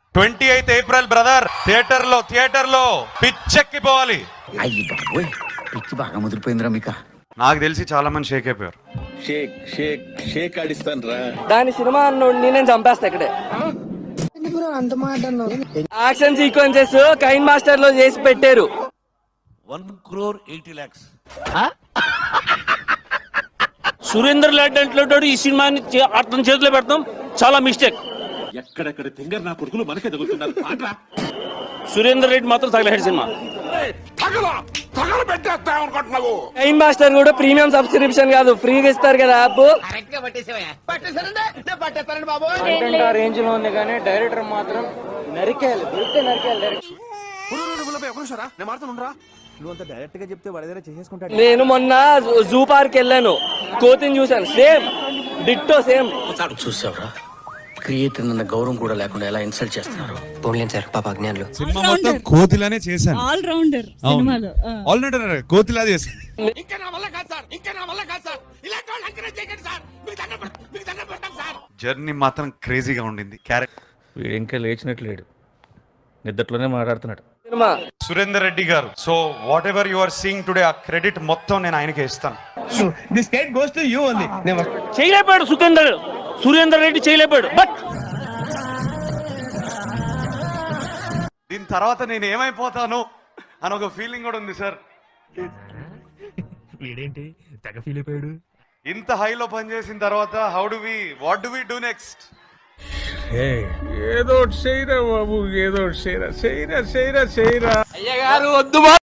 28th April brother, theatre లో పిచ్చెక్కిపోవాలి. అయ్యి బాబోయ్, పిచ్చి బాగా ముదిరిపోయిందిరా మీకు. నాకు తెలిసి చాలా మంది షేక్ అయిపోయారు. షేక్ ఆడిస్తాను రా. దాని సినిమా అన్నోడిని నేను చంపేస్తా ఇక్కడే. అంత మాట అన్నావు. యాక్షన్ సీక్వెన్సెస్ కైన్ మాస్టర్ లో చేసి పెట్టారు. 1,80,00,000. సురేందర్ రెడ్డి అంటున్నాడు ఈ సినిమాని అతని చేతిలో పెడతాం, చాలా మిస్టేక్. ఎక్కడెక్కడ తింగర్ నా కొడుకులు మనకే తగులుతున్నారు. సురేందర్ రెడ్డి మాత్రం తగలహెడ్ సినిమా. కైన్ మాస్టర్ కూడా ప్రీమియం సబ్స్క్రిప్షన్ కాదు, ఫ్రీగా ఇస్తారు కదా యాప్. రేంజ్ లో ఉంది కానీ డైరెక్టర్ మాత్రం నరికేయాలి, దొరికితే నరికేయాలి. నేను మొన్న జూ పార్క్ వెళ్ళాను, కోతిని చూసాను, సేమ్ డిట్టో సేమ్. చూసావురా, క్రియేటర్ అన్న గౌరవం కూడా లేకుండా ఎలా ఇన్సల్ట్ చేస్తున్నారు. పోన్లేండి సార్, పాప అజ్ఞానులు. సినిమా మొత్తం కోతిలానే చేశాను. ఆల్ రౌండర్ సినిమాలో ఆల్ రౌండర్ కోతిలా చేశాను. జర్నీ మాత్రం క్రేజీగా ఉండింది. క్యారెక్టర్ వీడు ఇంకా లేచినట్లేడు, నిద్రలోనే మాట్లాడుతున్నాడు. సురేందర్ రెడ్డి గారు. So whatever you are seeing today, ఆ క్రెడిట్ మొత్తం నేను ఆయనకే ఇస్తాను. చేయలేపాడు సురేందర్ రెడ్డి చేయలేపాడు. బట్ దీని తర్వాత నేను ఏమైపోతాను అని ఒక ఫీలింగ్ కూడా ఉంది సార్. వీడేంటి తెగ ఫీల్ అయిపోయాడు. ఇంత హైలో పనిచేసిన తర్వాత what do we do next? ఏదో చేయరా బాబు, ఏదో చేయరా. అయ్య గారు వద్దు.